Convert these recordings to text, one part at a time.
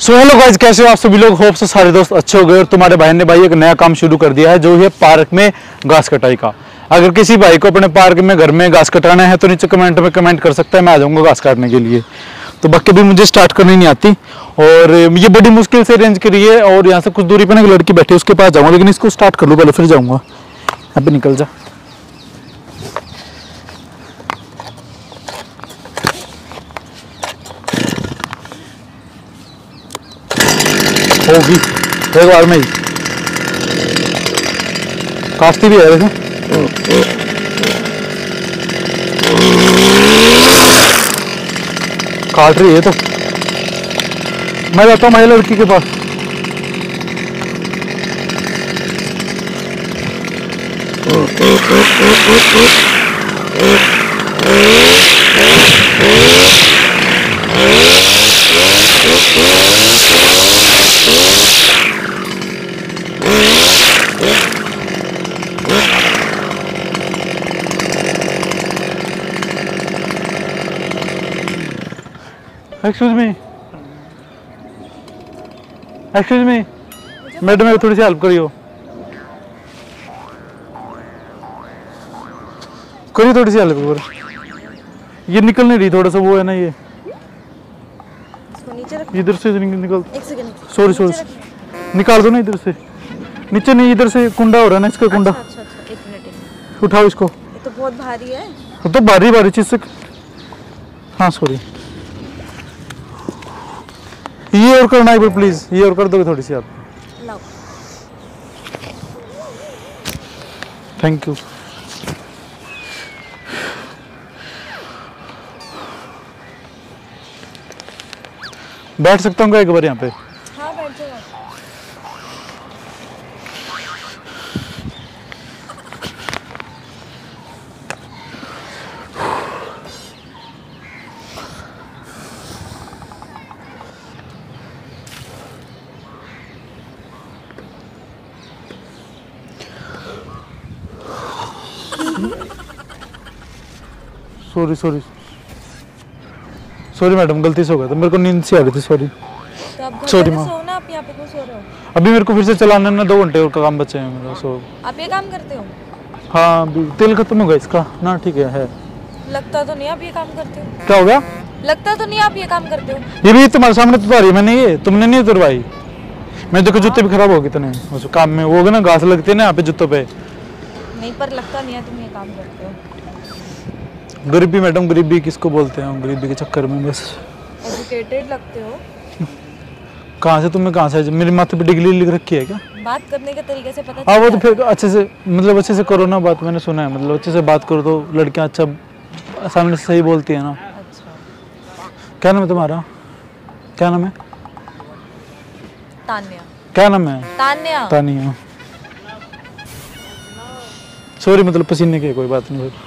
So hello guys, कैसे हो आप सभी लोग। होप से सारे दोस्त अच्छे हो गए। और तुम्हारे भाई ने एक नया काम शुरू कर दिया है, जो है पार्क में घास कटाई का। अगर किसी भाई को अपने पार्क में घर में घास कटाना है तो नीचे कमेंट में कमेंट कर सकता है, मैं आ जाऊंगा घास काटने के लिए। तो बाकी भी मुझे स्टार्ट करनी नहीं आती और ये बड़ी मुश्किल से अरेंज करी है। और यहाँ से कुछ दूरी पर ना एक लड़की बैठी है, उसके पास जाऊंगा, लेकिन इसको स्टार्ट कर लूँ पहले, फिर जाऊंगा। यहाँ पे निकल जा। होगी एक बार में ही काटती भी है। देखो काट रही है, तो मैं जाता हूँ मेरी लड़की के पास। Excuse me, excuse me madam, मेरी थोड़ी सी हेल्प करियो, करिए थोड़ी सी हेल्प। ये निकल नहीं रही, थोड़ा सा वो है ना, ये इधर से निकल। सॉरी सॉरी, निकाल दो ना इधर से। नीचे नहीं, इधर से कुंडा हो रहा है ना, इसका कुंडा। अच्छा, एक मिनट। उठाओ इसको। ये तो बहुत भारी है। तो भारी भारी चीज से। हाँ सॉरी, ये और करना है प्लीज, ये और कर दोगे थोड़ी सी आप। लाओ। Thank you. बैठ सकता हूँ क्या एक बार यहाँ पे? हाँ बैठ जाओ। सॉरी सॉरी सॉरी मैडम, गलती से हो गया था, मेरे को नींद से आ रही थी। सॉरी तो आप घर सॉरी पे माँ। सोना, आप यहाँ पे क्यों सो रहे हो? अभी मेरे को फिर से चलाने में 2 घंटे और का काम बचे हैं मेरा। सो आप ये काम करते हो? हाँ, अभी तेल खत्म हो गया इसका ना। ठीक है लगता तो नहीं आप ये काम करते हो। क्या हो गया? लगता तो नहीं आप ये काम करते हो। ये भी तुम्हारे सामने तो उतारी मैंने, ये तुमने नहीं उतरवाई। मैं देखो जूते भी खराब हो गए इतने उस काम में। वो ना घास लगती है ना यहाँ पे जूतों पे। नहीं, पर लगता नहीं है तुम ये काम करते हो। गरीबी मैडम, गरीबी किसको बोलते हैं? गरीबी के चक्कर में बस। एजुकेटेड लगते हो। कहाँ से तुम्हें, कहाँ से? मेरे माथे पे डिग्री लिख रखी है क्या? बात करने के तरीके से पता हाँ वो चल तो फिर अच्छे से, मतलब अच्छे से करो ना बात। मैंने सुना है, मतलब अच्छे से बात करो तो लड़कियां अच्छा सामने से सही बोलती है ना। अच्छा। क्या नाम है तुम्हारा? क्या नाम है? तान्या। क्या नाम है? तान्या। तानिया। सॉरी, मतलब पसीने की कोई बात नहीं।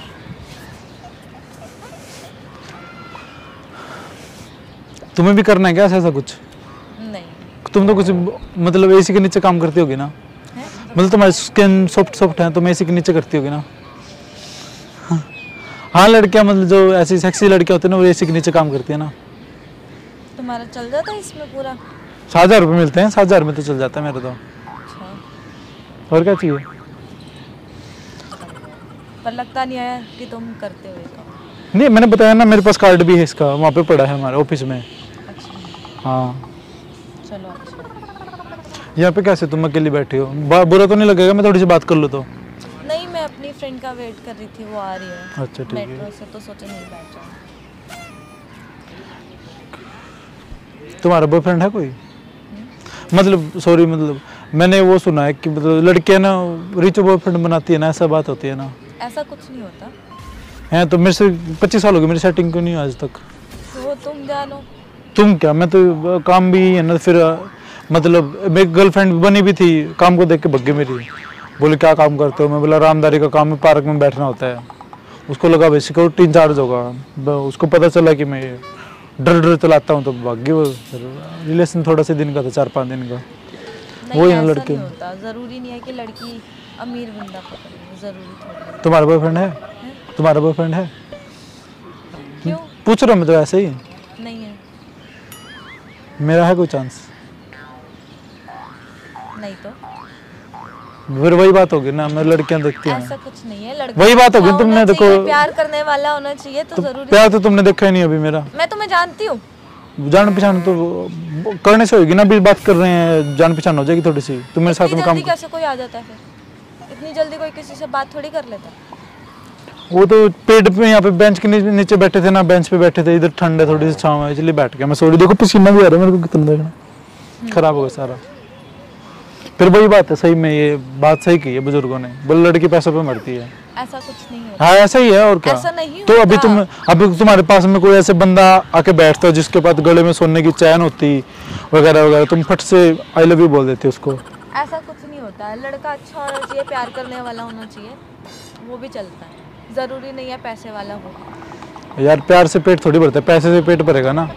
तुम्हें भी करना है क्या ऐसा कुछ? नहीं। तुम तो कुछ मतलब एसी के नीचे काम करती होगी ना? है? मतलब तुम्हारी स्किन सॉफ्ट है, तो एसी के नीचे करती होगी ना? हाँ लड़कियां, मतलब जो ऐसी सेक्सी लड़कियां होती है ना, वो एसी के नीचे काम करती है ना। तुम्हारा चल जाता है इसमें पूरा? 7,000 रुपये मिलते हैं। 7,000 में तो चल जाता है मेरा तो। अच्छा। और क्या चाहिए? पर लगता नहीं है कि तुम करते हो ये काम। नहीं, मैंने बताया ना, मेरे पास कार्ड भी है इसका, वहाँ पे पड़ा है हमारे ऑफिस में। अच्छा। हाँ चलो अच्छा। यहाँ पे कैसे तुम अकेली बैठी हो? बुरा तो नहीं लगेगा मैं थोड़ी सी बात कर लूँ तो? नहीं, मैं अपनी फ्रेंड का वेट कर रही थी, वो आ रही है। अच्छा ठीक है। मेट्रो से, तो सोचे नहीं बैठ जाऊँ। तुम्हारा बॉयफ्रेंड है कोई? मतलब सॉरी, मतलब मैंने वो सुना है कि मतलब लड़कियां ना रिच बॉयफ्रेंड बनाती है ना, ऐसा बात होती है ना? ऐसा कुछ नहीं होता है तो मेरे से 25 साल हो गए, मेरी सेटिंग क्यों नहीं हुई आज तक? तो वो तुम जानो। तुम क्या, मैं तो काम भी है ना। फिर मतलब मेरी गर्लफ्रेंड बनी भी थी, काम को देख के भग गई मेरी। बोले क्या काम करते हो? मैं बोला आरामदारी का काम है, पार्क में बैठना होता है। उसको लगा भाई सिक्योरिटी इंचार्ज होगा। उसको पता चला कि मैं डर चलाता हूँ तो भाग गई वो। रिलेशन थोड़ा से दिन का था, 4-5 दिन का। नहीं, वही ना ऐसा लड़के। नहीं होता। जरूरी नहीं है कि लड़की अमीर बंदा पकड़े, जरूरी थोड़ी है। तुम्हारा बॉयफ्रेंड है? तुम्हारा बॉयफ्रेंड है? क्यों? पूछ रहा हूँ मैं तो ऐसे ही। नहीं है। मेरा है कोई चांस? नहीं तो फिर वही बात होगी ना, मैं लड़कियां देखती हैं। ऐसा कुछ नहीं है, लड़का वही बात होगी, अच्छा तुमने होना देखो चाहिए, प्यार करने वाला होना चाहिए तो जरूरी। प्यार तो तुमने देखा ही नहीं अभी मेरा। मैं तुम्हें जानती हूँ। जान पहचान तो करने से होगी ना, अभी बात कर रहे हैं, जान पहचान हो जाएगी थोड़ी सी। तुम मेरे साथ इतनी में काम जल्दी कैसे कोई आ जाता है फिर? इतनी जल्दी कोई किसी से बात थोड़ी कर लेता है। वो तो पेड़ पे यहाँ पे बेंच के नीचे बैठे थे ना, बेंच पे बैठे थे, इधर ठंड है थोड़ी सी छांव है इसलिए बैठ गया मैं। सॉरी, देखो पसीना भी आ रहा है मेरे को, कितना देखना खराब हो गया सारा। फिर वही बात है, सही में ये बात सही की है बुजुर्गों ने, बोल लड़की पैसों पे मरती है। ऐसा कुछ नहीं होता। हाँ ऐसा ही है, और क्या। ऐसा नहीं तो अभी होता। अभी तुम्हारे पास में कोई ऐसे बंदा आके बैठता है जिसके पास गले में सोने की चैन होती वगैरह वगैरह, तुम फट से आई लव यू बोल देते उसको। ऐसा कुछ नहीं होता है, लड़का अच्छा होना चाहिए, प्यार करने वाला होना चाहिए, वो भी चलता है। जरूरी नहीं है पैसे वाला हो। यार प्यार से पेट थोड़ी भरता है, पैसे से पेट भरेगा ना।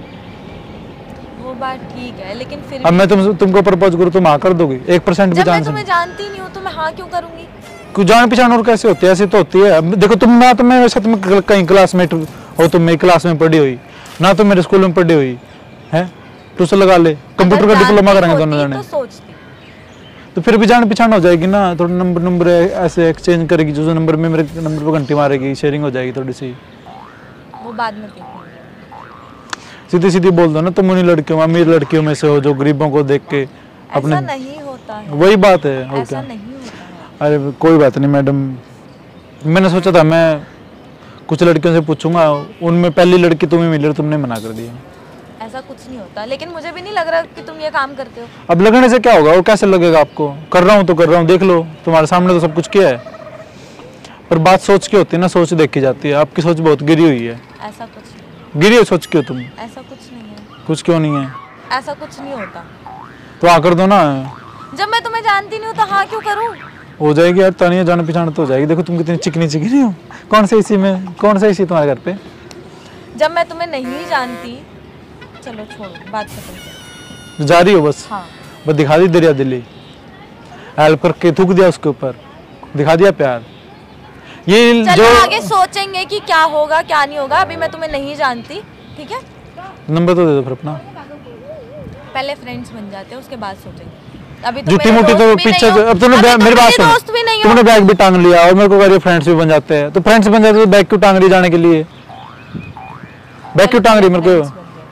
वो बात ठीक है, लेकिन फिर अब मैं तुमको प्रपोज करूँ, तुम हाँ कर दोगी? 1% भी जब मैं चांस तुम्हें जानती नहीं हूँ तो मैं हाँ क्यों करूंगी? कुछ जान पहचान और कैसे होती है? ऐसे तो होती है। अब देखो तुम ना तो मेरे साथ में कहीं क्लासमेट हो, तुम मेरी क्लास में पढ़ी हुई ना, तो मेरे स्कूल में पढ़ी हुई है, ट्यूशन लगा ले, कंप्यूटर का डिप्लोमा करेंगे दोनों जने। तो सोचती तो फिर भी जान पहचान हो जाएगी ना, थोड़ा नंबर ऐसे एक्सचेंज करेगी, जो नंबर में मेरे नंबर पे घंटी मारेगी, शेयरिंग हो जाएगी थोड़ी सी। वो बाद में देखेंगे। सीधी सीधी बोल दो ना, तुम उन्हीं लड़कियों, अमीर लड़कियों में से हो जो गरीबों को देख के अपने। ऐसा नहीं होता है। वही बात है, और ऐसा क्या। नहीं होता है। अरे कोई बात नहीं मैडम, मैंने सोचा था मैं कुछ लड़कियों से पूछूंगा, उनमें पहली लड़की तुम्हें मिली और तुमने मना कर दिया। ऐसा कुछ नहीं होता, लेकिन मुझे भी नहीं लग रहा कि तुम ये काम करते हो। अब लगने से क्या होगा, और कैसे लगेगा आपको? कर रहा हूँ तो कर रहा हूँ, देख लो तुम्हारे सामने तो सब कुछ किया है। पर बात सोच की होती है ना, सोच देखी जाती है। आपकी सोच बहुत गिरी हुई है। ऐसा कुछ नहीं। गिरी हो सोच क्यों तुम? ऐसा कुछ नहीं है। कुछ क्यों नहीं है? ऐसा कुछ नहीं होता। तो हाँ कर दो ना। जब मैं तुम्हें जानती नहीं हूँ तो हाँ क्यों करूँ? हो जाएगी यार, तानिया जान पहचान तो हो जाएगी। देखो तुम कितनी चिकनी चिकनी हो। कौन से इसी में, कौन सा इसी तुम्हारे घर पे? जब मैं तुम्हें नहीं जानती, चलो छोड़ो, बात खत्म करो। जा रही हो बस? हाँ। बस दिखा दी दरिया दिली, हेल्प करके थूक दिया उसके ऊपर, दिखा दिया प्यार। ये चलो जो आगे सोचेंगे कि क्या होगा क्या नहीं होगा, अभी मैं तुम्हें नहीं जानती, ठीक है? नंबर तो दे दो फिर अपना। पहले फ्रेंड्स बन जाते हैं, उसके बाद सोचेंगे। अभी तो झूठी मेरे मोटी दोस्त तो भी पीछे नहीं हो। अब तुमने अभी तो मेरी बात मेरे सुनो, दोस्त भी नहीं हो। तुमने बैग भी टांग लिया और मेरे को कह रही फ्रेंड्स भी बन जाते हैं। तो फ्रेंड्स बन जाते तो बैग क्यों टांग रही जाने के लिए? बैग क्यों टांग रही मेरे को?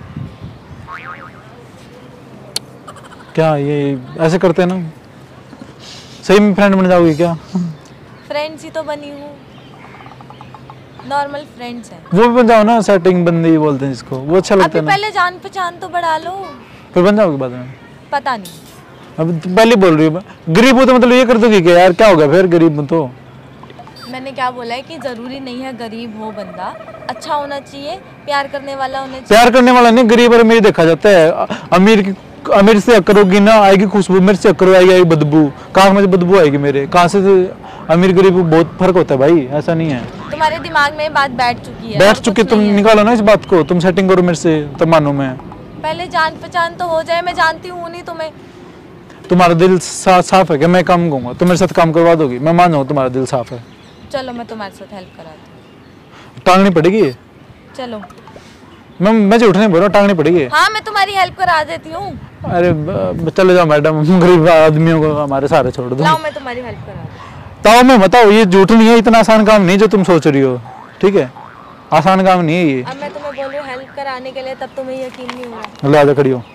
क्या ये ऐसे करते हैं ना? सही में फ्रेंड बन जाओगी क्या? फ्रेंड्स ही तो बनी हूँ, नॉर्मल फ्रेंड्स हैं। वो भी बन जाओ ना, सेटिंग बंदी बोलते हैं जिसको, वो अच्छा लगता अभी है ना। पहले जान पहचान तो बढ़ा लो, फिर बन जाओगे बाद में? पता नहीं। अब तुम पहले बोल रही हो गरीब हो तो मतलब ये कर दोगी क्या यार? क्या होगा फिर गरीब हो तो? मैंने क्या बोला है कि जरूरी नहीं है गरीब हो बंदा, अच्छा होना चाहिए, प्यार करने वाला होना चाहिए। प्यार करने वाला नहीं, गरीब और अमीर देखा जाता है। अमीर से करोगी ना आएगी खुशबू, मेरे से करो आएगी बदबू। कहाँ में बदबू आएगी मेरे? कहाँ से? अमीर गरीब बहुत फर्क होता है भाई, ऐसा नहीं है। तुम्हारे दिमाग में बात बैठ चुकी है। बैठ चुकी, तुम निकालो ना इस बात को, तुम सेटिंग करो मेरे से तब मानो मैं। पहले जान पहचान तो हो जाए, मैं जानती हूँ नहीं तुम्हें। तुम्हारा दिल साफ है कि मैं काम कहूँगा, तुम मेरे साथ काम करवा दोगी? मैं मान जाऊँ तुम्हारा दिल साफ है। चलो मैं तुम्हारे साथ हेल्प कराती हूँ। टांगनी पड़ेगी ये? चलो। मैं झूठ नहीं बोल रहा, टांगनी पड़ेगी। हाँ मैं तुम्हारी हेल्प करा देती हूँ। अरे चले जाओ मैडम, गरीब आदमियों को हमारे सारे छोड़ दो। लाओ मैं तुम्हारी हेल्प करा दूँ। ताओ मैं बताओ, ये झूठ नहीं है, इतना आसान काम नहीं जो तुम सोच रही हो, ठीक है? आसान काम नहीं है ये। अब मैं तुम्हें बोलूँ हेल्प कराने के लिए, तब तुम्हें यकीन नहीं होगा। ले आजा, खड़ी हो,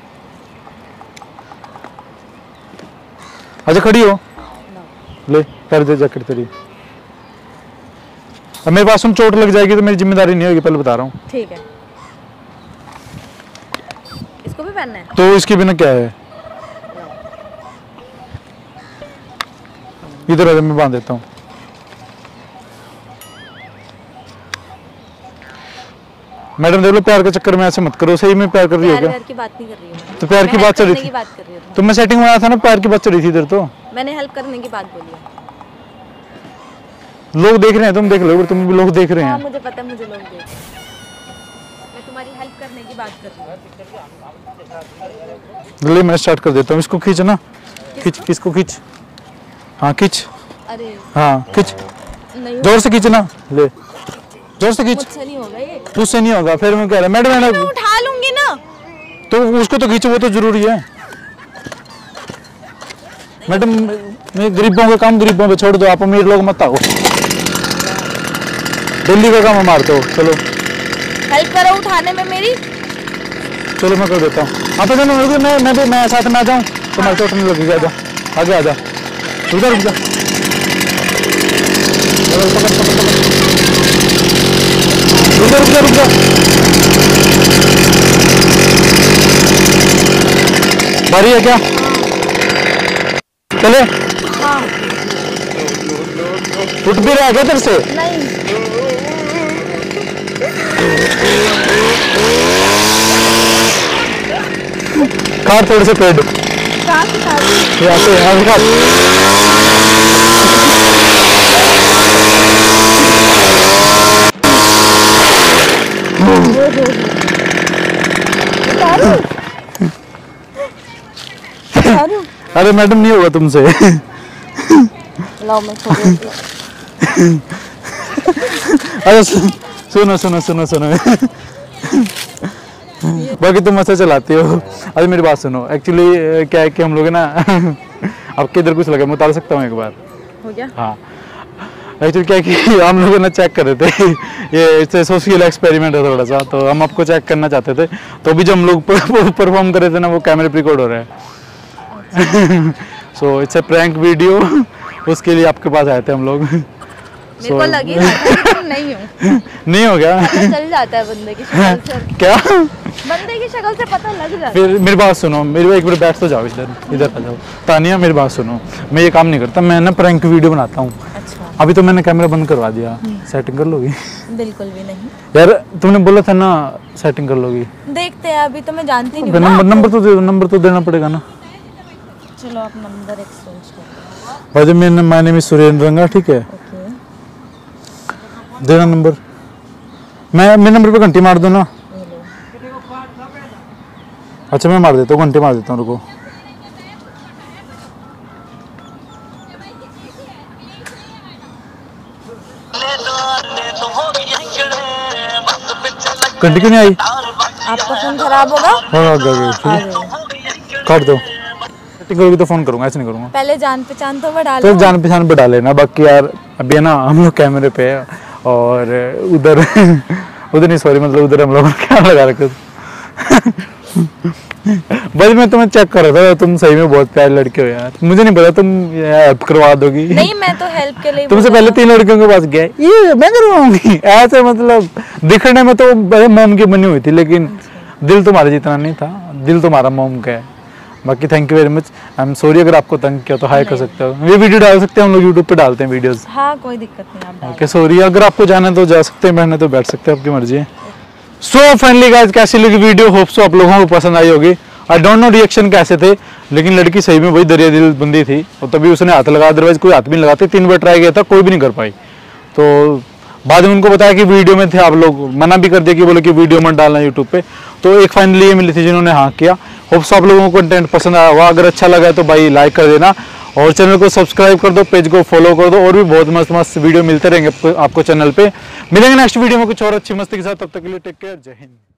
आजा खड़ी हो, ले पैर दे जैकेट तेरी। अब मेरे पास तुम चोट लग जाएगी तो मेरी जिम्मेदारी नहीं होगी, पहले बता रहा हूँ। ठीक है। इसको भी पहनना है? तो इसके बिना क्या है? इधर आजा, मैं बांध देता हूँ। मैडम देख लो, प्यार के चक्कर में ऐसे मत करो। सही में प्यार कर रही हो क्या? प्यार की बात नहीं कर रही हूँ। तो प्यार की बात चल रही थी, बात कर रही हूँ। तो मैं सेटिंग बनाया था ना, प्यार की बात चल रही थी इधर। तो मैंने हेल्प करने की बात बोली है। लोग देख रहे हैं, तुम देख लो, तुम भी लोग देख रहे हाँ हैं। मुझे पता है, मुझे लोग देख रहे हैं। मैं तुम्हारी हेल्प करने की बात कर रही हूँ। ले मैं स्टार्ट कर देता हूँ, इसको खींच ना, खींच, इसको खींच, हाँ खींच, अरे हाँ खींच, नहीं जोर से खींच ना, ले जोर से खींच। मुझसे नहीं होगा ये। तुझसे नहीं होगा, फिर मैं कह रहा मैडम मैं उठा लूंगी ना। तो उसको तो खींचो, वो तो जरूरी है मैडम। मैं गरीबों का काम गरीबों पे छोड़ दो, आप अमीर लोग मत आओ, दिल्ली का काम मार दो। चलो हेल्प करो उठाने में मेरी। चलो मैं कर देता हूँ। आप मैं साथ में आ जाऊँ, तुम्हारे चोट नहीं लगेगी। आजा आगे आजा, रुक जा रुक जा। रुक जा रुक जा रुक जा। भारी है क्या? चले। हाँ। उठ भी रहा है क्या तेरे से? नहीं। कार थोड़े से पेड़ कहाँ से खा रही? यहाँ से अरे मैडम नहीं होगा तुमसे। लाओ मैं छोड़ देती हूँ। अरे सुनो सुनो सुनो सुनो बाकी तुम ऐसे चलाती हो। अरे मेरी बात सुनो, एक्चुअली क्या है कि हम लोग है ना आपके इधर कुछ लगा, मैं उतार सकता हूँ एक बार? हो गया? हाँ एक्चुअली क्या है कि हम लोग ना चेक कर रहे थे, ये इससे सोशल एक्सपेरिमेंट है थोड़ा सा, तो हम आपको चेक करना चाहते थे। तो अभी जो हम लोग परफॉर्म कर रहे थे ना, वो कैमरे पे रिकॉर्ड हो रहा है। So it's a prank video, उसके लिए आपके पास आए थे हम लोग। मेरे को लगी था कि तुम नहीं हो। नहीं हो गया? पता चल जाता है बंदे की शक्ल से। क्या? बंदे की शक्ल से पता लग जाता है। फिर मेरी बात सुनो, मेरी एक बार बैठ तो जाओ, इधर आ जाओ। तानिया मेरी बात सुनो, मैं ये काम नहीं करता, मैं ना प्रैंक वीडियो बनाता हूँ। अच्छा। अभी तो मैंने कैमरा बंद करवा दिया, सेटिंग कर लोगी? बिल्कुल भी नहीं यार तुमने बोला था ना सेटिंग कर लोगी। देखते हैं, अभी तो मैं जानती नहीं हूँ ना नंबर तो दे, नंबर तो देना पड़ेगा ना। चलो आप नंबर एक्सचेंज कर भाई माय नेम इज सुरेंद्र रंगा, ठीक है? ओके। देना नंबर, मैं मेरे नंबर पे घंटी मार दो ना। अच्छा मैं मार देता हूँ, घंटे मार देता हूँ, रुको। घंटी क्यों नहीं आई? आपका फोन खराब होगा? हाँ आ गया, काट दो। सेटिंग करोगी तो फोन करूंगा, ऐसे नहीं करूंगा। पहले जान पहचान तो बढ़ा तो लो। जान पहचान बढ़ा लेना, बाकी यार अभी है ना हम लोग कैमरे पे है और उधर उधर नहीं, सॉरी मतलब उधर हम लोग क्या लगा रखे। बस मैं तुम्हें चेक कर रहा था, तुम सही में बहुत प्यारी लड़के हो यार। मुझे नहीं पता तुम हेल्प करवा दोगी। नहीं मैं तो हेल्प के लिए तुमसे पहले 3 लड़कियों के पास गया, ये मैं करवाऊंगी ऐसे, मतलब दिखने में तो बड़े मोम की बनी हुई थी, लेकिन दिल तुम्हारे जितना नहीं था, दिल तुम्हारा मोम का है। बाकी thank you very much, I am sorry अगर आपको तंग किया तो हाई कर सकते हो, ये वीडियो डाल सकते हैं हम लोग, यूट्यूब पे डालते हैं वीडियोस। हाँ कोई दिक्कत नहीं, आप डालो। ओके सॉरी, अगर आपको जाना है तो जा सकते हैं, बैठना तो बैठ सकते हैं, आपकी मर्जी है। सो फाइनली गाइस कैसी लगी वीडियो, होप सो आप लोगों को पसंद आई होगी। आई डोंट नो रिएक्शन कैसे थे, लेकिन लड़की सही में वही दरिया दिल बंदी थी, और तभी उसने हाथ लगाया, अदरवाइज कोई हाथ भी नहीं लगाते। 3 बार ट्राई किया था, कोई भी नहीं कर पाई। तो बाद में उनको बताया कि वीडियो में थे, आप लोग मना भी कर दिया कि बोले कि वीडियो मत डालना यूट्यूब पे। तो एक फाइनली ये मिली थी जिन्होंने हाँ किया। होप सो आप लोगों को कंटेंट पसंद आया होगा, अगर अच्छा लगा तो भाई लाइक कर देना, और चैनल को सब्सक्राइब कर दो, पेज को फॉलो कर दो, और भी बहुत मस्त मस्त वीडियो मिलते रहेंगे आपको चैनल पे। मिलेंगे नेक्स्ट वीडियो में कुछ और अच्छी मस्ती के साथ, तब तक के लिए टेक केयर, जय हिंद।